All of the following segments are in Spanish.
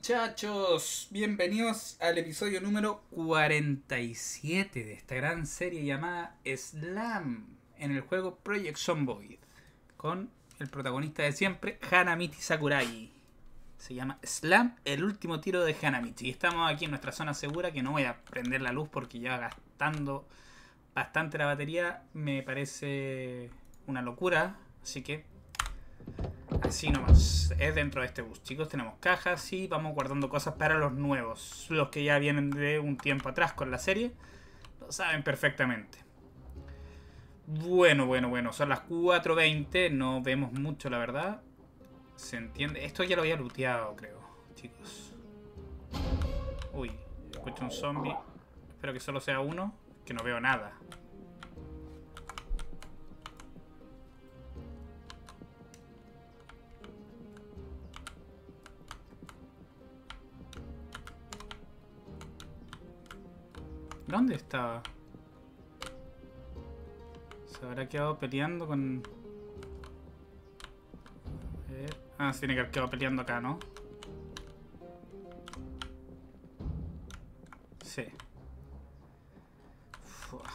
muchachos? Bienvenidos al episodio número 47 de esta gran serie llamada Slam en el juego Project Zomboid, con el protagonista de siempre, Hanamichi Sakurai. Se llama Slam, el último tiro de Hanamichi. Y estamos aquí en nuestra zona segura, que no voy a prender la luz porque ya gastando bastante la batería me parece una locura. Así que así nomás, es dentro de este bus, chicos. Tenemos cajas y vamos guardando cosas para los nuevos. Los que ya vienen de un tiempo atrás con la serie lo saben perfectamente. Bueno, son las 4:20. No vemos mucho, la verdad. Se entiende. Esto ya lo había looteado, creo, chicos. Uy, escucho un zombie. Espero que solo sea uno, que no veo nada. ¿Dónde estaba? ¿Se habrá quedado peleando con...? A ver. Ah, se tiene que haber quedado peleando acá, ¿no? Sí. Fua.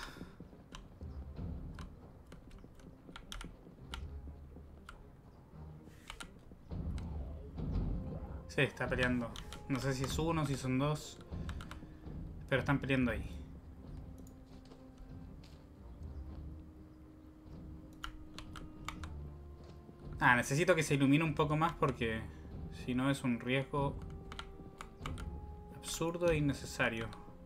Sí, está peleando. No sé si es uno, si son dos. Pero están peleando ahí. Ah, necesito que se ilumine un poco más porque si no es un riesgo absurdo e innecesario.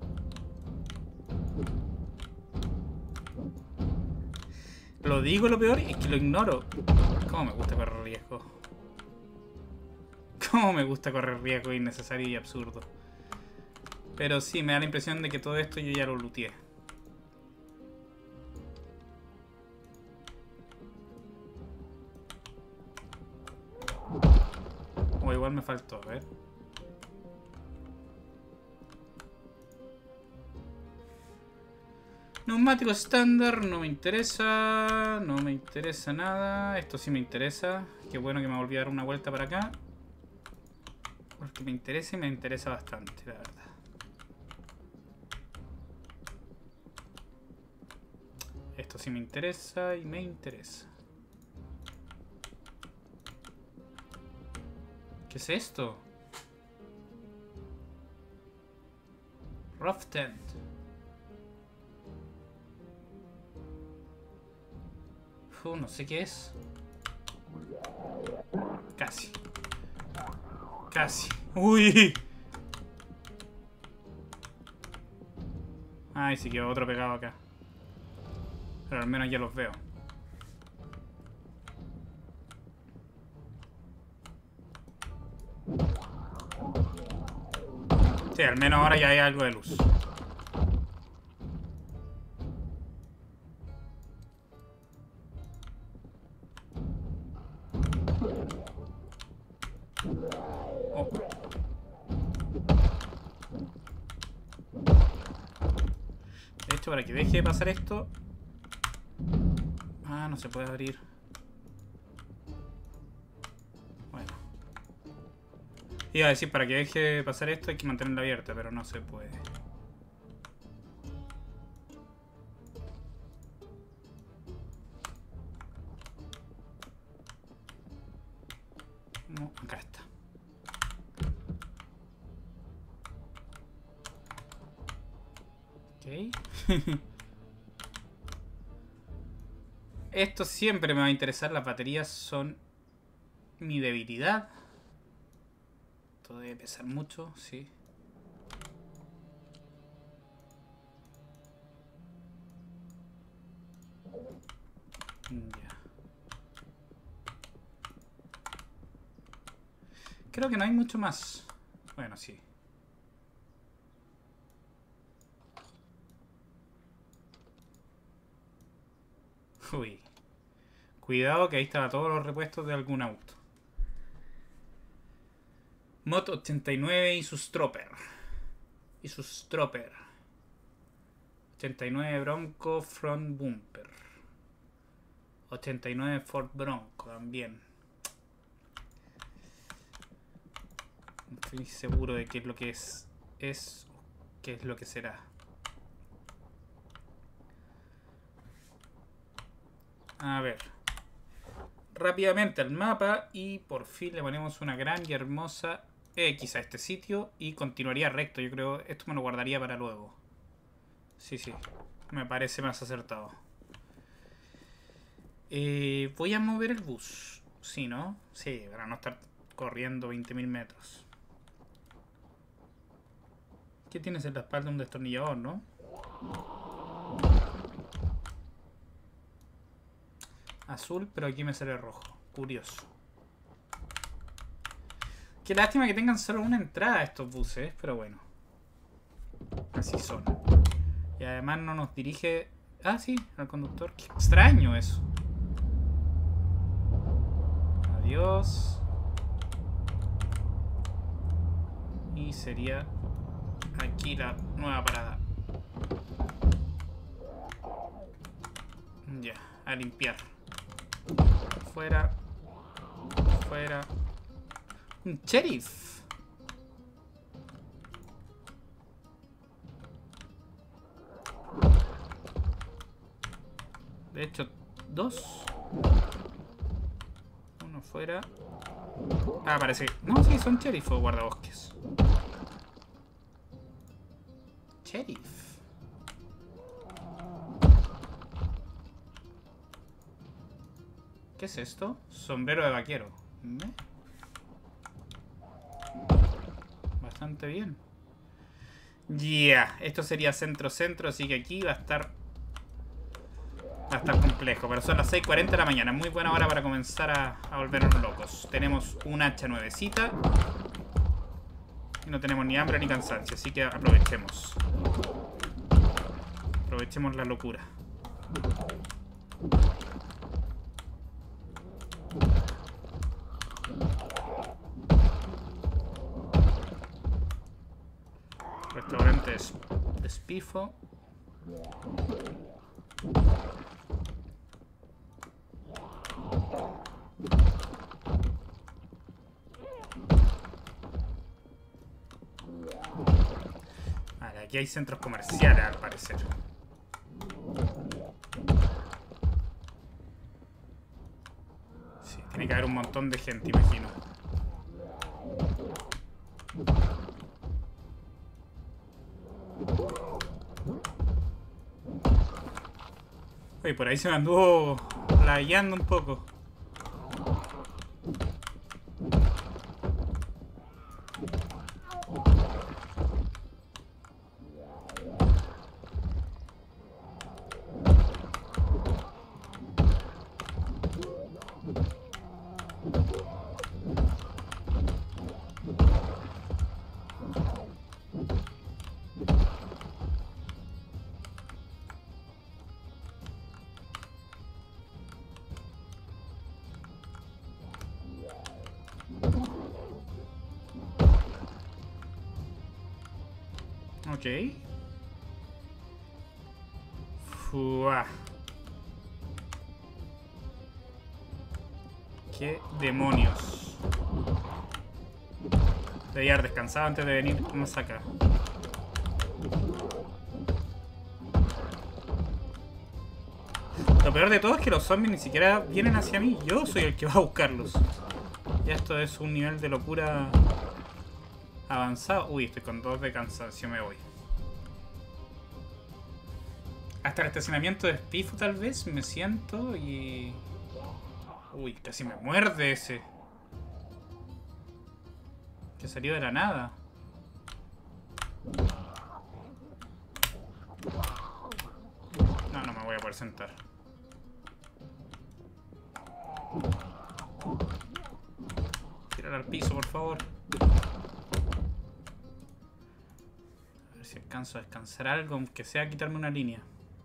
Lo digo, lo peor es que lo ignoro. ¿Cómo me gusta correr riesgo? ¿Cómo me gusta correr riesgo innecesario y absurdo? Pero sí, me da la impresión de que todo esto yo ya lo looteé. O igual me faltó, a ver. Neumático estándar, no me interesa. No me interesa nada. Esto sí me interesa. Qué bueno que me volví a dar una vuelta para acá. Porque me interesa y me interesa bastante, la verdad. Esto sí me interesa y me interesa. ¿Qué es esto? Rough Tent. No sé qué es. Casi. Casi. ¡Uy! Ay, sí quedó otro pegado acá. Pero al menos ya los veo. Sí, al menos ahora ya hay algo de luz. Oh. De hecho, para que deje de pasar esto... Ah, no se puede abrir. Bueno. Iba a decir, para que deje de pasar esto hay que mantenerla abierta, pero no se puede. No, acá está. Ok. Esto siempre me va a interesar. Las baterías son mi debilidad. Esto debe pesar mucho, sí. Ya. Creo que no hay mucho más. Bueno, sí. Uy. Cuidado que ahí estaban todos los repuestos de algún auto. Mod 89 y sus Stropper. 89 Bronco Front Bumper. 89 Ford Bronco también. estoy seguro de qué es lo que es qué es lo que será. A ver. Rápidamente al mapa y por fin le ponemos una gran y hermosa X a este sitio y continuaría recto. Yo creo esto me lo guardaría para luego. Sí, sí. Me parece más acertado. Voy a mover el bus. Sí, ¿no? Sí, para no estar corriendo 20.000 metros. ¿Qué tienes en la espalda? Un destornillador, ¿no? Azul, pero aquí me sale rojo. Curioso. Qué lástima que tengan solo una entrada estos buses, pero bueno. Así son. Y además no nos dirige... Ah, sí, al conductor. Qué extraño eso. Adiós. Y sería aquí la nueva parada. Ya, a limpiar. Fuera. Fuera. Un sheriff. De hecho, dos. Uno fuera. Ah, parece. No, sí, son sheriff o guardabosques. Sheriff. ¿Qué es esto? Sombrero de vaquero. Bastante bien. Ya, esto sería centro-centro, así que aquí va a estar complejo. Pero son las 6:40 de la mañana. Muy buena hora para comenzar a volvernos locos. Tenemos un hacha nuevecita. Y no tenemos ni hambre ni cansancio, así que aprovechemos. Aprovechemos la locura. Restaurante Despifo. Vale, aquí hay centros comerciales al parecer. Sí, tiene que haber un montón de gente, imagino. Oye, por ahí se me anduvo lagueando un poco. Ok. Fua. ¿Qué demonios? Debía haber descansado antes de venir más acá. Lo peor de todo es que los zombies ni siquiera vienen hacia mí. Yo soy el que va a buscarlos. Ya esto es un nivel de locura avanzado. Uy, estoy con 2 de cansancio, me voy. Hasta el estacionamiento de Spiffo tal vez me siento y... Uy, casi me muerde ese. Que salió de la nada. No, no me voy a poder sentar. Tirar al piso, por favor. A ver si alcanzo a descansar algo, aunque sea quitarme una línea.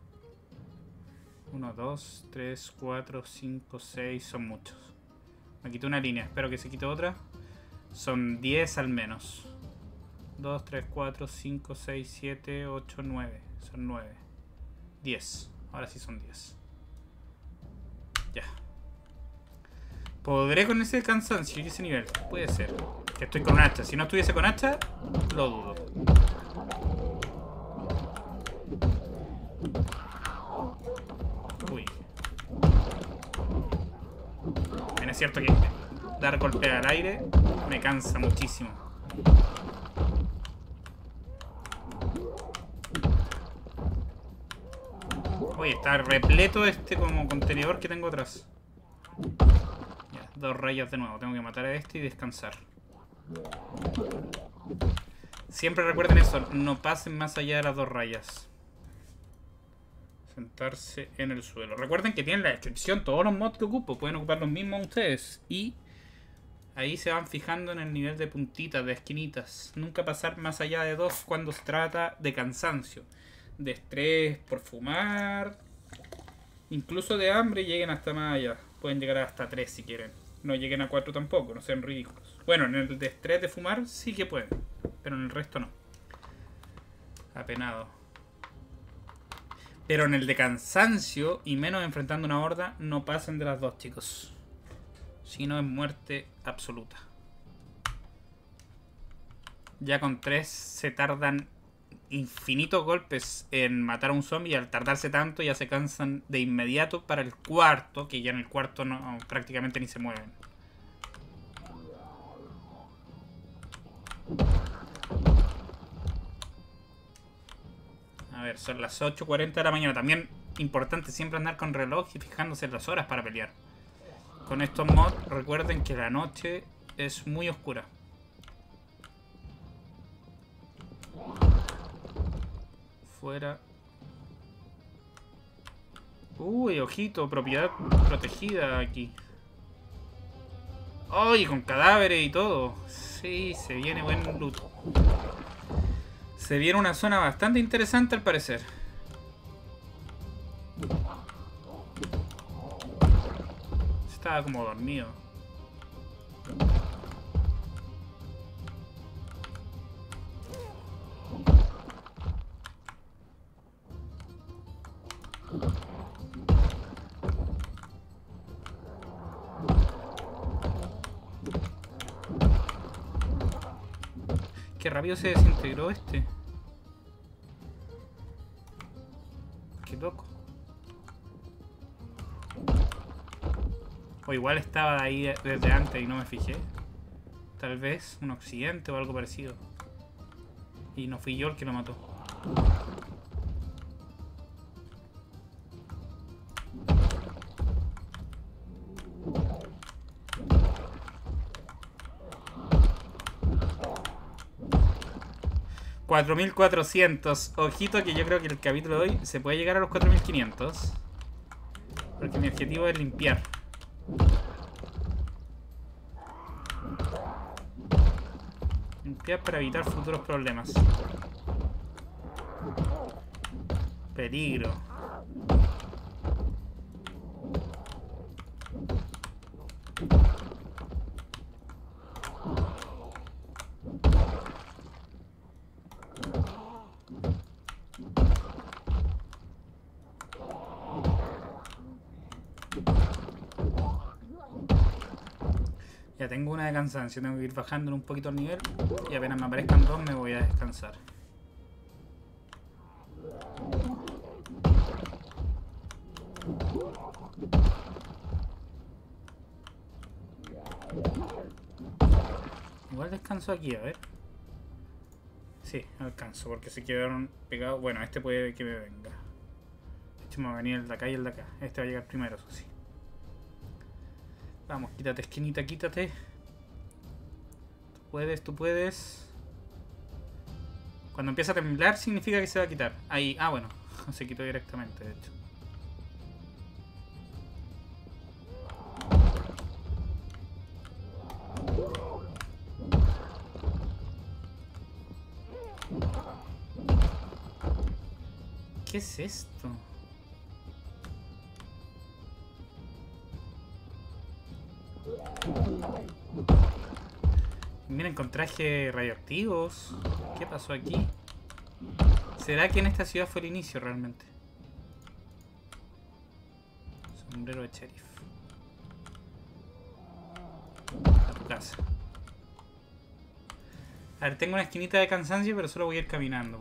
1, 2, 3, 4, 5, 6, son muchos. Me quito una línea, espero que se quite otra. Son 10 al menos. 2, 3, 4, 5, 6, 7, 8, 9. Son 9. 10. Ahora sí son 10. Ya. ¿Podré con ese cansancio y ese nivel? Puede ser. Que estoy con un hacha. Si no estuviese con hacha, lo dudo. Uy. Bien, es cierto que dar golpe al aire me cansa muchísimo. Oye, está repleto este como contenedor que tengo atrás. Ya, 2 rayas de nuevo. Tengo que matar a este y descansar. Siempre recuerden eso, no pasen más allá de las 2 rayas. Sentarse en el suelo. Recuerden que tienen la descripción todos los mods que ocupo. Pueden ocupar los mismos ustedes. Y ahí se van fijando en el nivel de puntitas, de esquinitas. Nunca pasar más allá de 2 cuando se trata de cansancio. De estrés por fumar. Incluso de hambre lleguen hasta más allá. Pueden llegar hasta 3 si quieren. No lleguen a 4 tampoco, no sean ridículos. Bueno, en el de estrés de fumar sí que pueden. Pero en el resto no. Apenado. Pero en el de cansancio, y menos enfrentando una horda, no pasen de las 2, chicos. Si no es muerte absoluta. Ya con 3 se tardan infinitos golpes en matar a un zombie. Y al tardarse tanto ya se cansan de inmediato para el cuarto. Que ya en el cuarto no, prácticamente ni se mueven. A ver, son las 8:40 de la mañana. También importante siempre andar con reloj y fijándose en las horas para pelear. Con estos mods recuerden que la noche es muy oscura. Fuera. Uy, ojito, propiedad protegida aquí. ¡Ay! Con cadáveres y todo. Sí, se viene buen loot. Se viene una zona bastante interesante al parecer. Estaba como dormido. Qué rápido se desintegró este. Qué loco. O igual estaba ahí desde antes y no me fijé. Tal vez un accidente o algo parecido. Y no fui yo el que lo mató. $4.400. Ojito que yo creo que el capítulo de hoy se puede llegar a los 4.500. Porque mi objetivo es limpiar. Limpiar para evitar futuros problemas. Peligro. Ya tengo una de cansancio, tengo que ir bajando un poquito el nivel. Y apenas me aparezcan 2 me voy a descansar. Igual descanso aquí, a ver. Sí, alcanzo, porque se quedaron pegados. Bueno, este puede que me venga. Este me va a venir el de acá y el de acá. Este va a llegar primero, eso sí. Vamos, quítate, esquinita, quítate. Tú puedes, tú puedes. Cuando empieza a temblar significa que se va a quitar. Ahí, ah bueno, se quitó directamente, de hecho. ¿Qué es esto? Miren, con trajes radioactivos. ¿Qué pasó aquí? ¿Será que en esta ciudad fue el inicio realmente? Sombrero de sheriff. A tu casa. A ver, tengo una esquinita de cansancio, pero solo voy a ir caminando.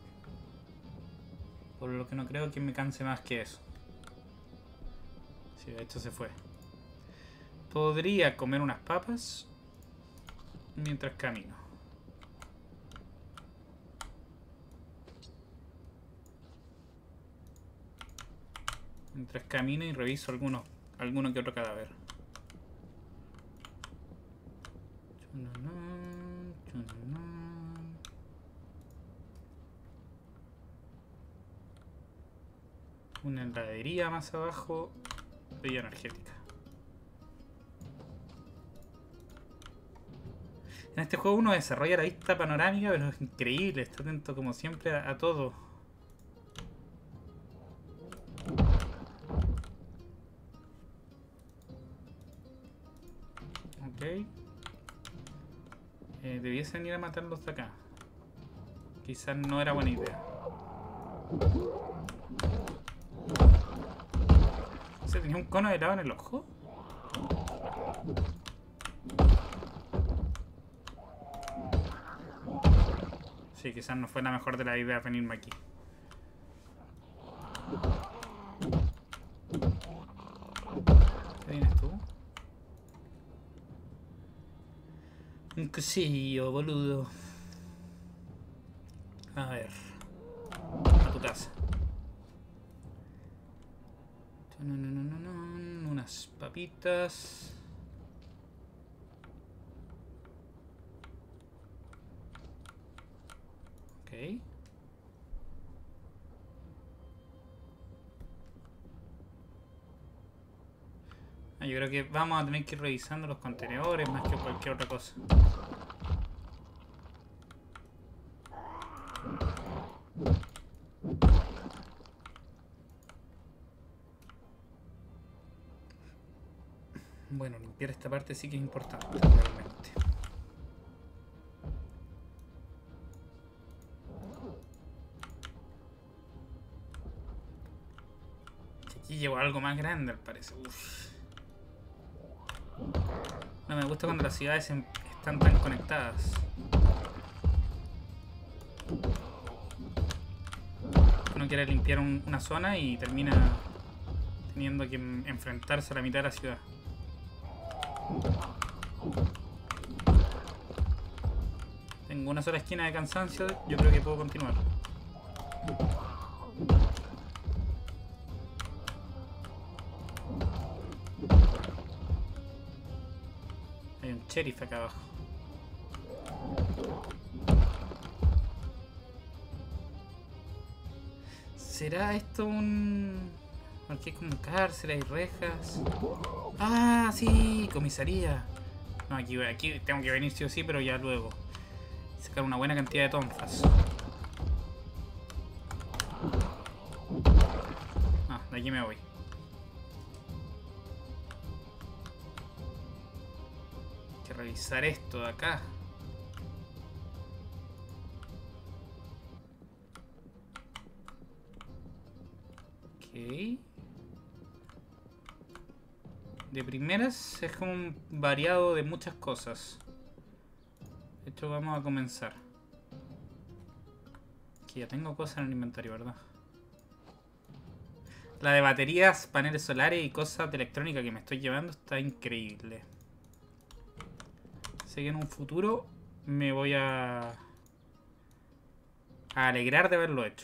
Por lo que no creo que me canse más que eso. Sí, de hecho se fue. Podría comer unas papas mientras camino. Mientras camino y reviso alguno que otro cadáver. Una heladería más abajo. Bebida energética. En este juego uno desarrolla la vista panorámica, pero es increíble. Está atento como siempre a todo. Ok. Debiesen ir a matarlos de acá. Quizás no era buena idea. ¿Se tenía un cono de helado en el ojo? Sí, quizás no fue la mejor de las ideas venirme aquí. ¿Qué vienes tú? Un cuchillo, boludo. A ver. A tu casa. Unas papitas. Ok. Yo creo que vamos a tener que ir revisando los contenedores más que cualquier otra cosa. Bueno, limpiar esta parte sí que es importante, realmente. Aquí llevo algo más grande, al parecer. Uf. No me gusta cuando las ciudades están tan conectadas. Uno quiere limpiar una zona y termina teniendo que enfrentarse a la mitad de la ciudad. Tengo una sola esquina de cansancio, yo creo que puedo continuar. Hay un sheriff acá abajo. ¿Será esto un...? Porque hay como cárceles y rejas. ¡Ah, sí! Comisaría. No, aquí tengo que venir sí o sí, pero ya luego. Sacar una buena cantidad de tonfas. Ah, de aquí me voy. Hay que revisar esto de acá. Ok. De primeras es como un variado de muchas cosas. De hecho, vamos a comenzar. Que ya tengo cosas en el inventario, ¿verdad? La de baterías, paneles solares y cosas de electrónica que me estoy llevando está increíble. Sé que en un futuro me voy a alegrar de haberlo hecho.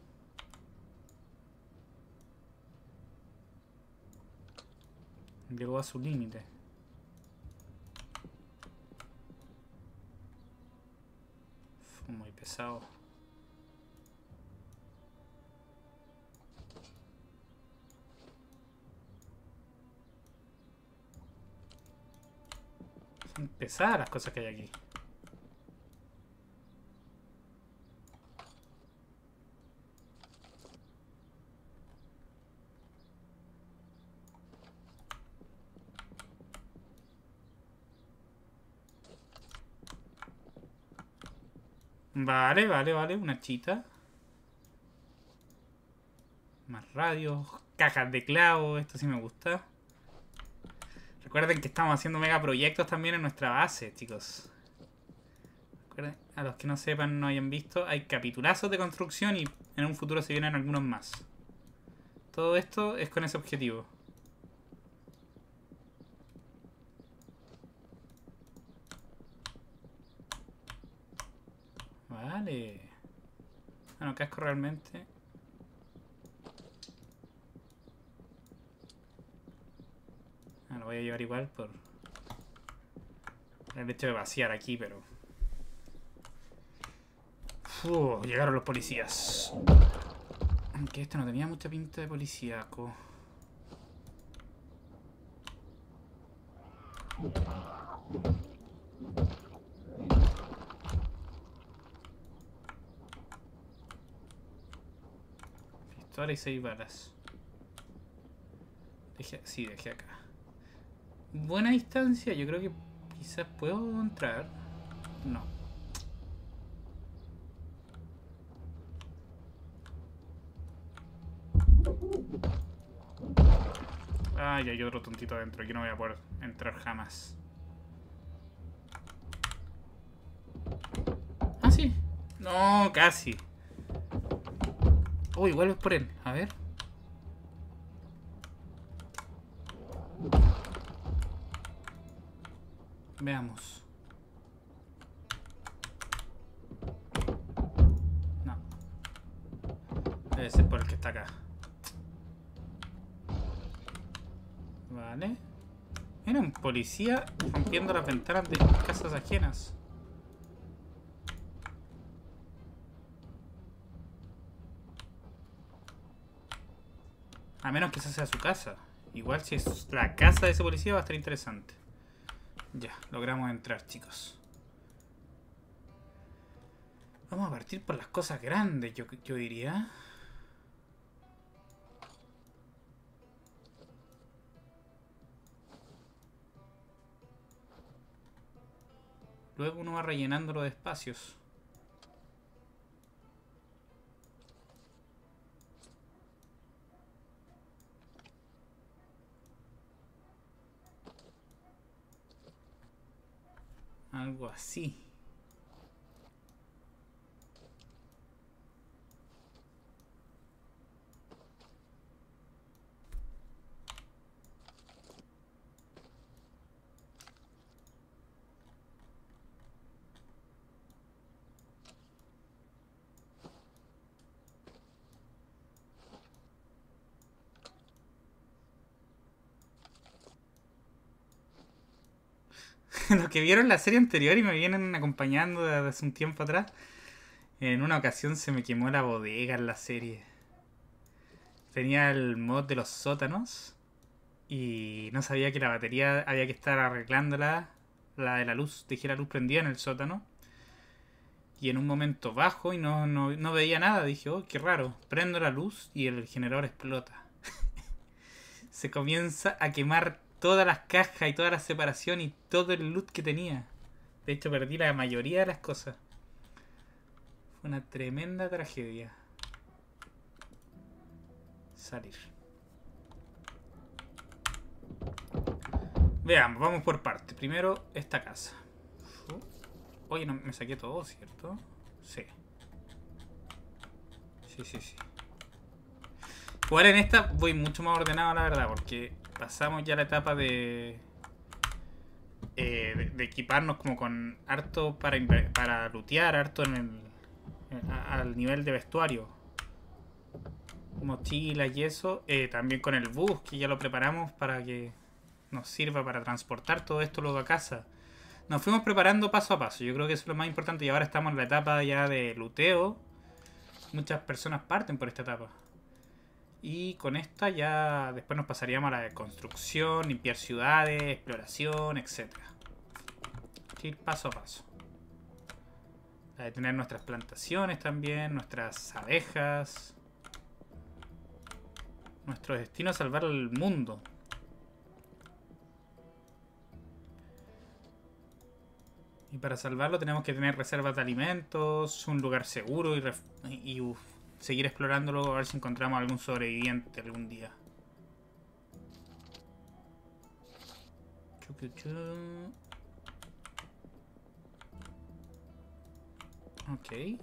Llegó a su límite. Fue muy pesado. Son pesadas las cosas que hay aquí. Vale, vale, vale. Una chita. Más radios. Cajas de clavos. Esto sí me gusta. Recuerden que estamos haciendo megaproyectos también en nuestra base, chicos. A los que no sepan, no hayan visto, hay capitulazos de construcción y en un futuro se vienen algunos más. Todo esto es con ese objetivo. Vale. Bueno, casco realmente. Lo voy a llevar igual por el hecho de vaciar aquí, pero... llegaron los policías. Aunque este no tenía mucha pinta de policíaco. Pistola y 6 balas. Sí, dejé acá. Buena distancia, yo creo que quizás puedo entrar. No. Ay, hay otro tontito adentro. Aquí no voy a poder entrar jamás. Ah, sí. No, casi. Oh, igual es por él. A ver. Veamos. No. Debe ser por el que está acá. Vale. Era un policía rompiendo las ventanas de casas ajenas. A menos que esa sea su casa. Igual si es la casa de ese policía va a estar interesante. Ya, logramos entrar, chicos. Vamos a partir por las cosas grandes, yo diría. Luego uno va rellenando los espacios. Algo así. Los que vieron la serie anterior y me vienen acompañando desde hace un tiempo atrás, en una ocasión se me quemó la bodega en la serie. Tenía el mod de los sótanos y no sabía que la batería había que estar arreglándola, la de la luz, dejé la luz prendida en el sótano. Y en un momento bajo y no veía nada, dije, oh, qué raro. Prendo la luz y el generador explota. Se comienza a quemar todas las cajas y toda la separación y todo el loot que tenía. De hecho, perdí la mayoría de las cosas. Fue una tremenda tragedia. Salir. Veamos, vamos por partes. Primero, esta casa. Oye, no, me saqué todo, ¿cierto? Sí. Sí. Jugar en esta voy mucho más ordenado, la verdad, porque pasamos ya la etapa de equiparnos como con harto para lootear, harto al nivel de vestuario. Mochilas y eso. También con el bus, que ya lo preparamos para que nos sirva para transportar todo esto luego a casa. Nos fuimos preparando paso a paso. Yo creo que eso es lo más importante. Y ahora estamos en la etapa ya de looteo. Muchas personas parten por esta etapa. Y con esta ya después nos pasaríamos a la de construcción, limpiar ciudades, exploración, etc. Ir paso a paso. La de tener nuestras plantaciones también, nuestras abejas. Nuestro destino es salvar al mundo. Y para salvarlo tenemos que tener reservas de alimentos, un lugar seguro y seguir explorándolo a ver si encontramos algún sobreviviente algún día. Ok.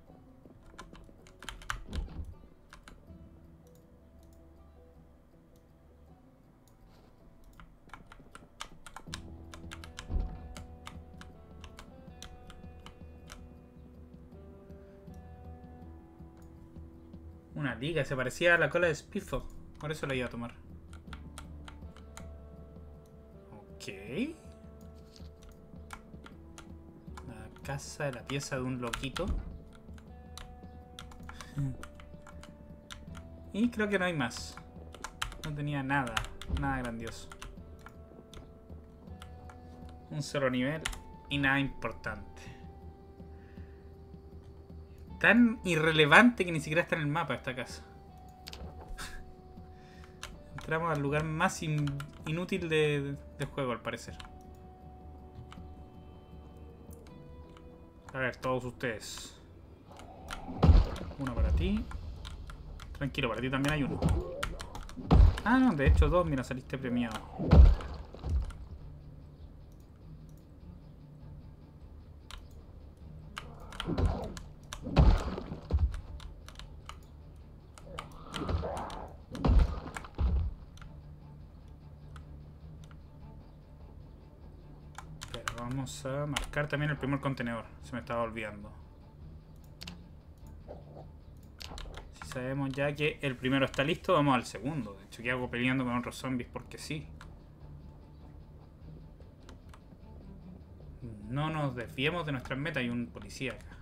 Una liga, se parecía a la cola de Spiffo. Por eso la iba a tomar. Ok. La casa de la pieza de un loquito. Y creo que no hay más. No tenía nada. Nada grandioso. Un solo nivel y nada importante. Tan irrelevante que ni siquiera está en el mapa esta casa. Entramos al lugar más inútil del juego, al parecer. A ver, todos ustedes. Uno para ti. Tranquilo, para ti también hay uno. Ah, no, de hecho dos. Mira, saliste premiado. Pero vamos a marcar también el primer contenedor. Se me estaba olvidando. Si sabemos ya que el primero está listo, vamos al segundo. De hecho, ¿qué hago peleando con otros zombies? Porque sí. No nos desviemos de nuestras metas. Hay un policía acá.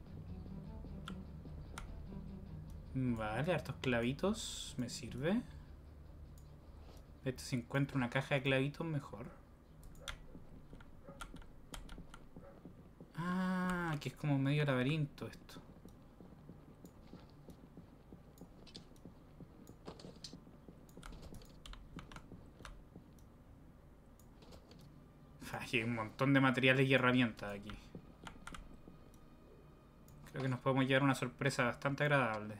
Vale, hartos clavitos. Me sirve. Esto, si encuentro una caja de clavitos, mejor. Ah, que es como medio laberinto esto. Hay un montón de materiales y herramientas aquí. Creo que nos podemos llevar una sorpresa bastante agradable.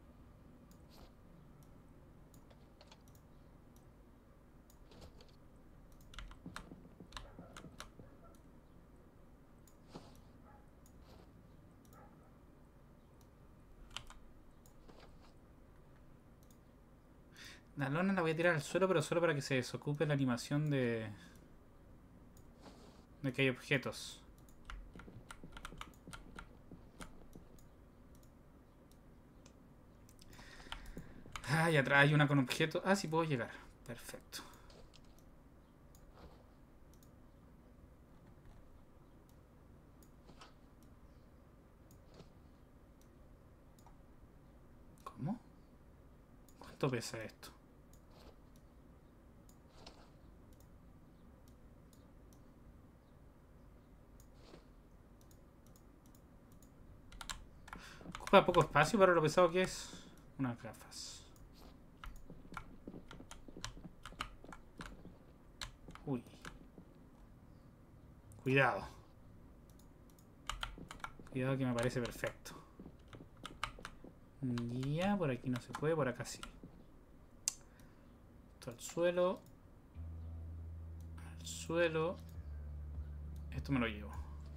La lona la voy a tirar al suelo, pero solo para que se desocupe la animación de que hay objetos. Ah, y atrás hay una con objetos. Ah, sí puedo llegar. Perfecto. ¿Cómo? ¿Cuánto pesa esto? Ocupa poco espacio para lo pesado que es. Unas gafas. Uy. Cuidado. Cuidado que me parece perfecto. Ya, por aquí no se puede, por acá sí. Esto al suelo. Al suelo. Esto me lo llevo.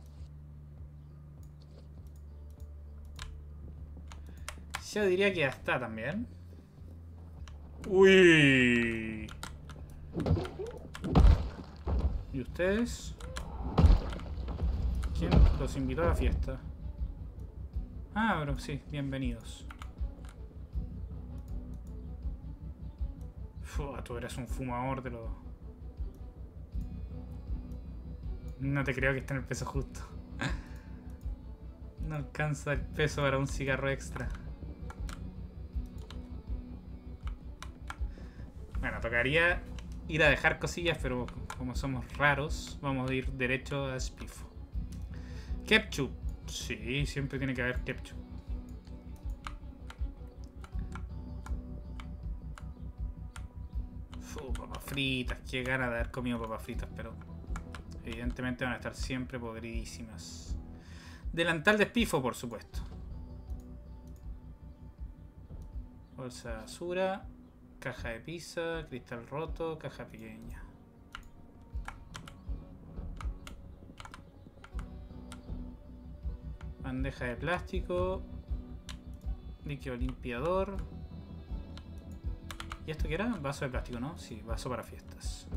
Yo diría que ya está también. Uy. ¿Y ustedes? ¿Quién los invitó a la fiesta? Ah, pero sí, bienvenidos. Fua, tú eres un fumador de los... No te creo que esté en el peso justo. No alcanza el peso para un cigarro extra. Bueno, tocaría ir a dejar cosillas, pero como somos raros, vamos a ir derecho a Spiffo. Ketchup. Sí, siempre tiene que haber ketchup. Papas fritas. Qué ganas de haber comido papas fritas, pero evidentemente van a estar siempre podridísimas. Delantal de Spiffo, por supuesto. Bolsa de basura. Caja de pizza. Cristal roto. Caja pequeña. Bandeja de plástico. Líquido limpiador. ¿Y esto qué era? Vaso de plástico, ¿no? Sí, vaso para fiestas.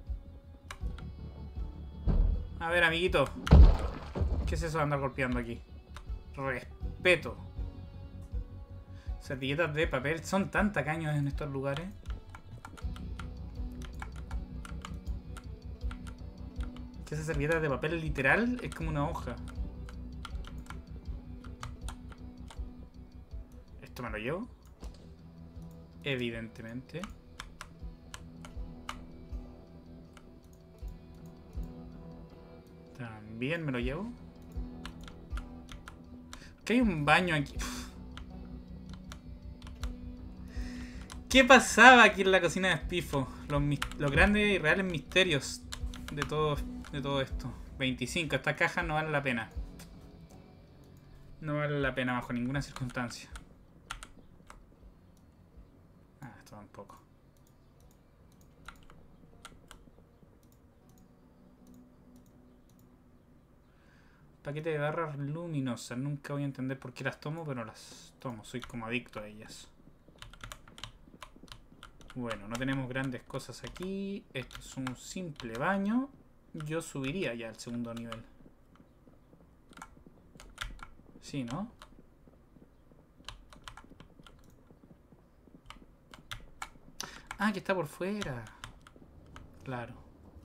A ver, amiguito. ¿Qué es eso de andar golpeando aquí? Respeto. Servilletas de papel. Son tan tacaños en estos lugares. Que esa servilleta de papel literal es como una hoja. ¿Esto me lo llevo? Evidentemente. También me lo llevo. Que hay un baño aquí. ¿Qué pasaba aquí en la cocina de Spifo? Los grandes y reales misterios de todo esto. 25. Esta caja no vale la pena. No vale la pena bajo ninguna circunstancia. Ah, esto tampoco. Paquete de barras luminosas. Nunca voy a entender por qué las tomo, pero las tomo. Soy como adicto a ellas. Bueno, no tenemos grandes cosas aquí. Esto es un simple baño. Yo subiría ya al segundo nivel. Sí, ¿no? Ah, que está por fuera. Claro.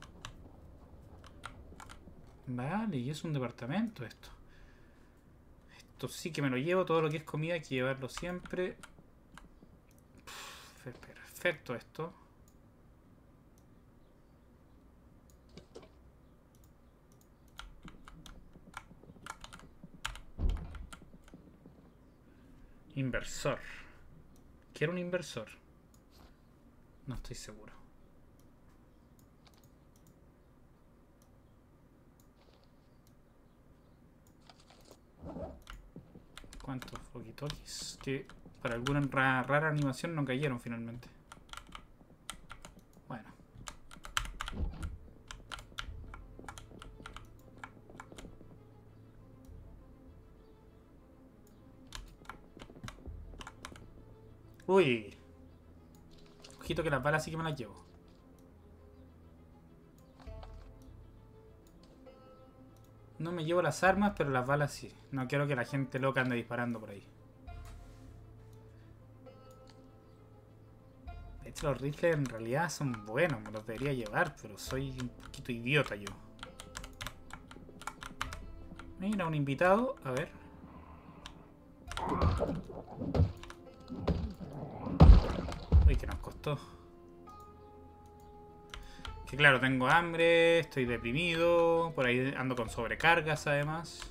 Vale, y es un departamento esto. Esto sí que me lo llevo. Todo lo que es comida hay que llevarlo siempre. Perfecto esto. Inversor. Quiero un inversor. No estoy seguro. ¿Cuántos walkie-talkies? Que para alguna rara animación no cayeron finalmente. Bueno. Uy. Ojito que las balas sí que me las llevo. No me llevo las armas, pero las balas sí. No quiero que la gente loca ande disparando por ahí. De hecho, los rifles en realidad son buenos. Me los debería llevar, pero soy un poquito idiota yo. Mira, un invitado. A ver. Uy, que nos costó. Que claro, tengo hambre, estoy deprimido, por ahí ando con sobrecargas además.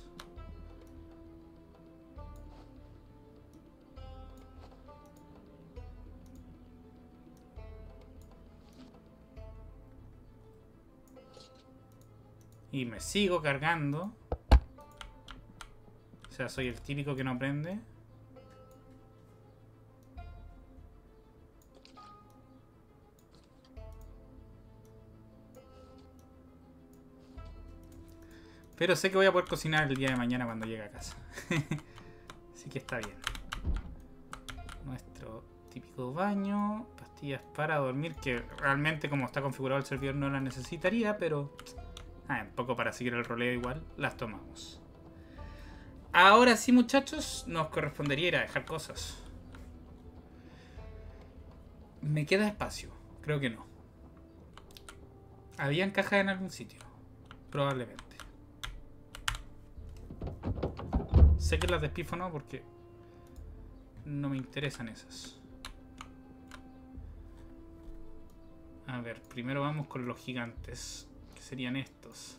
Y me sigo cargando. O sea, soy el típico que no aprende. Pero sé que voy a poder cocinar el día de mañana cuando llegue a casa. Así que está bien. Nuestro típico baño. Pastillas para dormir, que realmente como está configurado el servidor no las necesitaría, pero un poco para seguir el roleo igual, las tomamos. Ahora sí, muchachos, nos correspondería ir a dejar cosas. ¿Me queda espacio? Creo que no. ¿Habían cajas en algún sitio? Probablemente. Sé que las de Spifo no, porque no me interesan esas. A ver, primero vamos con los gigantes, que serían estos.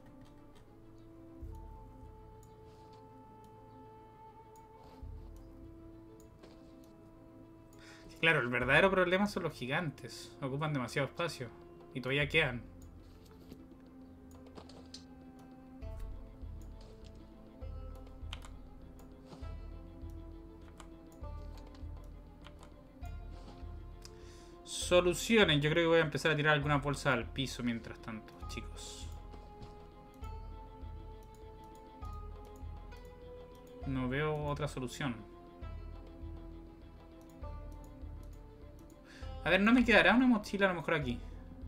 Claro, el verdadero problema son los gigantes. Ocupan demasiado espacio. Y todavía quedan. Soluciones. Yo creo que voy a empezar a tirar alguna bolsa al piso mientras tanto, chicos. No veo otra solución. A ver, ¿no me quedará una mochila a lo mejor aquí?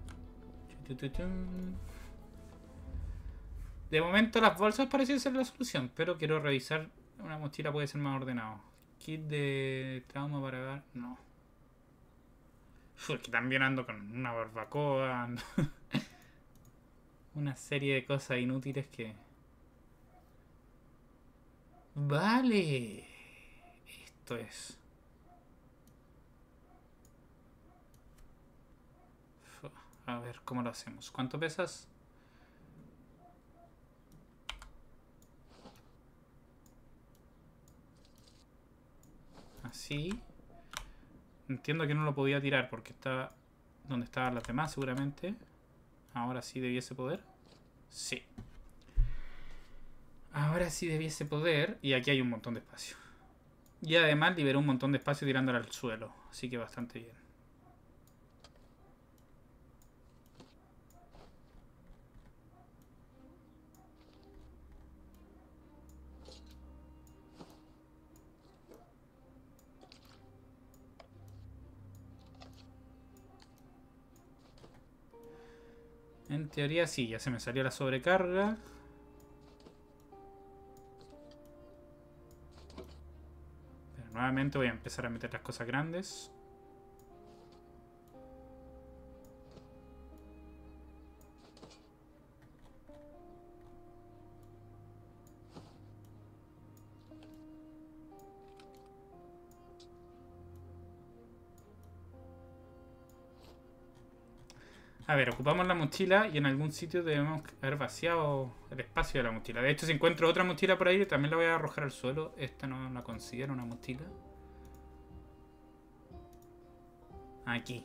De momento las bolsas parecen ser la solución, pero quiero revisar. Una mochila puede ser más ordenado. Kit de trauma para ver. No. Uf, que también ando con una barbacoa. Una serie de cosas inútiles que... Vale. Esto es... A ver, ¿cómo lo hacemos? ¿Cuánto pesas? Así. Entiendo que no lo podía tirar porque estaba donde estaban las demás seguramente. Ahora sí debiese poder. Sí. Ahora sí debiese poder. Y aquí hay un montón de espacio. Y además liberó un montón de espacio tirándola al suelo. Así que bastante bien. En teoría sí, ya se me salió la sobrecarga. Pero nuevamente voy a empezar a meter las cosas grandes. A ver, ocupamos la mochila y en algún sitio debemos haber vaciado el espacio de la mochila. De hecho, si encuentro otra mochila por ahí, también la voy a arrojar al suelo. Esta no la considero una mochila. Aquí.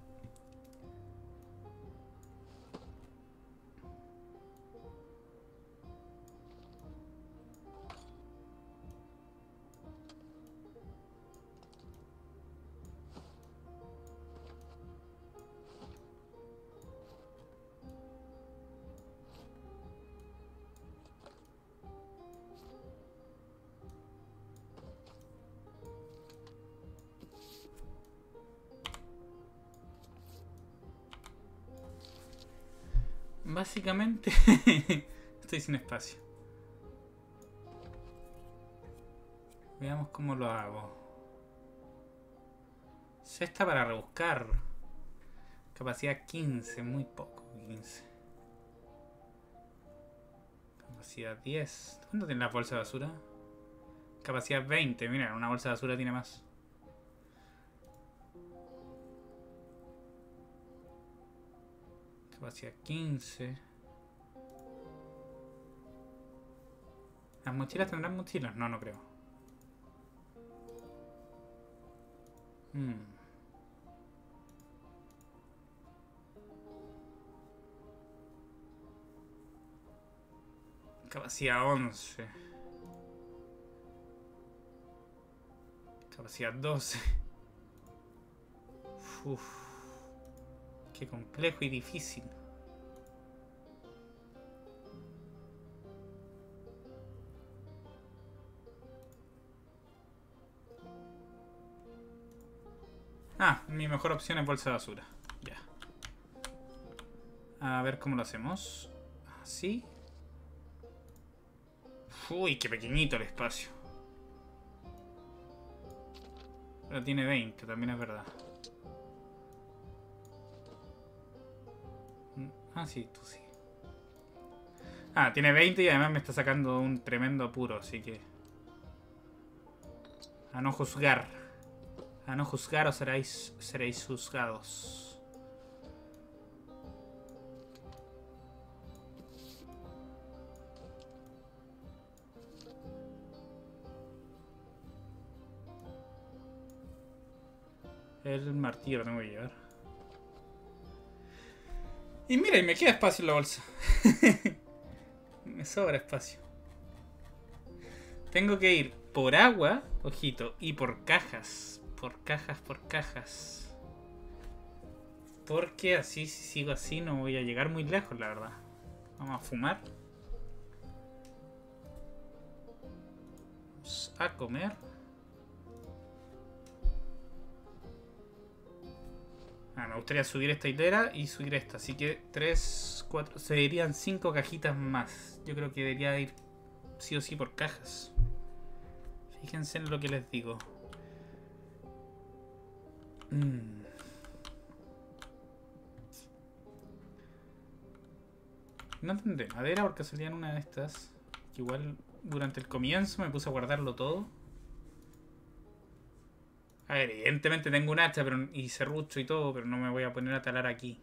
Básicamente estoy sin espacio. Veamos cómo lo hago. Cesta para rebuscar. Capacidad 15, muy poco. 15. Capacidad 10. ¿Cuánto tiene la bolsa de basura? Capacidad 20. Mira, una bolsa de basura tiene más. Capacidad 15. ¿Las mochilas tendrán mochilas? No, no creo. Capacidad 11. Capacidad 12. Uf. Qué complejo y difícil. Ah, mi mejor opción es bolsa de basura. Ya. A ver cómo lo hacemos. Así. Uy, qué pequeñito el espacio. Pero tiene 20, también es verdad. Ah, sí, tú sí. Ah, tiene 20 y además me está sacando un tremendo apuro, así que... A no juzgar. A no juzgar o seréis juzgados. El martillo lo tengo que llevar. Y mira, y me queda espacio en la bolsa. Me sobra espacio. Tengo que ir por agua, ojito, y por cajas. Por cajas. Porque así, si sigo así, no voy a llegar muy lejos, la verdad. Vamos a fumar. a comer. Me gustaría subir esta hilera y subir esta. Así que 3, 4... Se irían 5 cajitas más. Yo creo que debería ir sí o sí por cajas. Fíjense en lo que les digo. No tendré madera porque salían una de estas. Que igual durante el comienzo me puse a guardarlo todo. A ver, evidentemente tengo un hacha y serrucho y todo, pero no me voy a poner a talar aquí.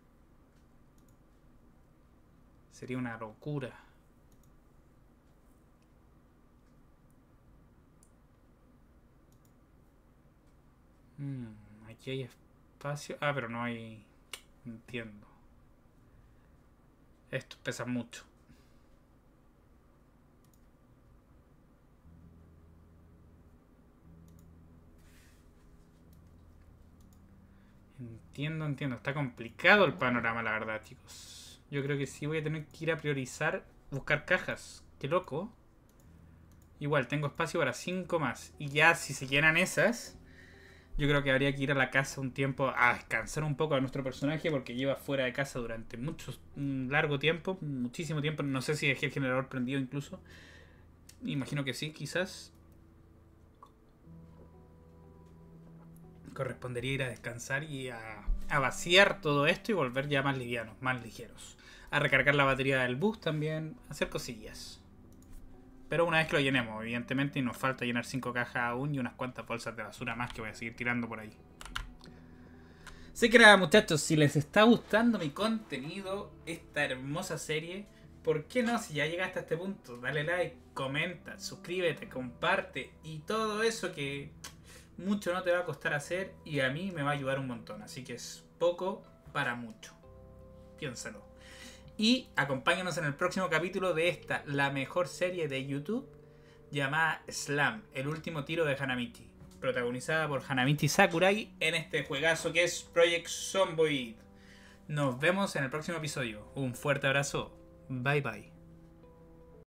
Sería una locura. Aquí hay espacio. Ah, pero no hay... Entiendo. Esto pesa mucho. Entiendo. Está complicado el panorama, la verdad, chicos. Yo creo que sí voy a tener que ir a priorizar buscar cajas. Qué loco. Igual, tengo espacio para 5 más. Y ya, si se llenan esas, yo creo que habría que ir a la casa un tiempo a descansar un poco a nuestro personaje porque lleva fuera de casa durante largo tiempo. Muchísimo tiempo. No sé si dejé el generador prendido incluso. Imagino que sí, quizás. Correspondería ir a descansar y a vaciar todo esto y volver ya más livianos, más ligeros. A recargar la batería del bus también, hacer cosillas. Pero una vez que lo llenemos, evidentemente, y nos falta llenar 5 cajas aún y unas cuantas bolsas de basura más que voy a seguir tirando por ahí. Así que nada, muchachos, si les está gustando mi contenido, esta hermosa serie, ¿por qué no? Si ya llegaste a este punto, dale like, comenta, suscríbete, comparte y todo eso que mucho no te va a costar hacer y a mí me va a ayudar un montón. Así que es poco para mucho. Piénsalo. Y acompáñanos en el próximo capítulo de esta, la mejor serie de YouTube, llamada Slam, el último tiro de Hanamichi, protagonizada por Hanamichi Sakurai en este juegazo que es Project Zomboid. Nos vemos en el próximo episodio. Un fuerte abrazo. Bye bye.